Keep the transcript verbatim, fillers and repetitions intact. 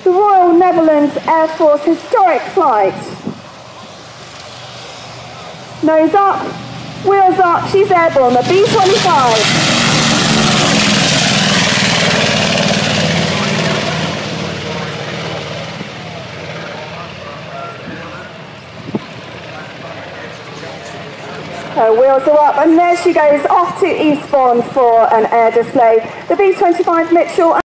the Royal Netherlands Air Force historic flight. Nose up, wheels up, she's airborne, the B twenty-five. Her wheels are up, and there she goes off to Eastbourne for an air display. The B twenty-five Mitchell